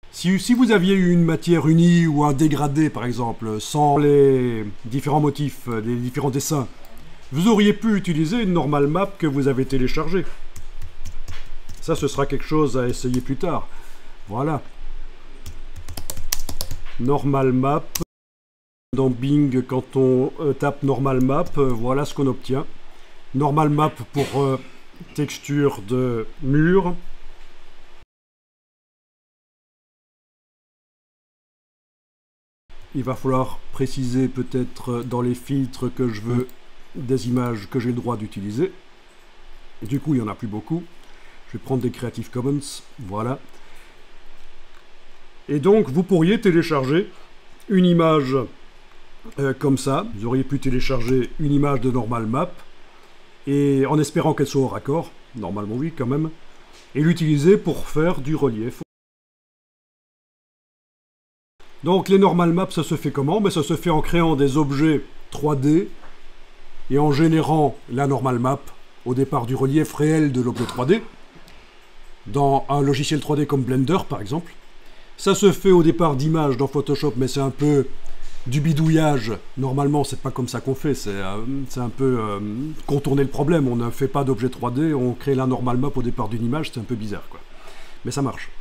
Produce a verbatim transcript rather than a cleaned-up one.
Si, si vous aviez eu une matière unie ou un dégradé, par exemple, sans les différents motifs, les différents dessins, vous auriez pu utiliser une normal map que vous avez téléchargée. Ça, ce sera quelque chose à essayer plus tard. Voilà. Normal map. Dans Bing, quand on euh, tape normal map, euh, voilà ce qu'on obtient. Normal map pour euh, texture de mur. Il va falloir préciser peut-être dans les filtres que je veux des images que j'ai le droit d'utiliser. Du coup, il n'y en a plus beaucoup. Je vais prendre des Creative Commons. Voilà. Et donc, vous pourriez télécharger une image euh, comme ça. Vous auriez pu télécharger une image de normal map et en espérant qu'elle soit au raccord. Normalement, oui, quand même. Et l'utiliser pour faire du relief. Donc les normal maps, ça se fait comment? Ben, ça se fait en créant des objets trois D et en générant la normal map au départ du relief réel de l'objet trois D dans un logiciel trois D comme Blender par exemple. Ça se fait au départ d'images dans Photoshop, mais c'est un peu du bidouillage. Normalement, c'est pas comme ça qu'on fait, c'est euh, un peu euh, contourner le problème. On ne fait pas d'objet trois D, on crée la normal map au départ d'une image, c'est un peu bizarre quoi. Mais ça marche.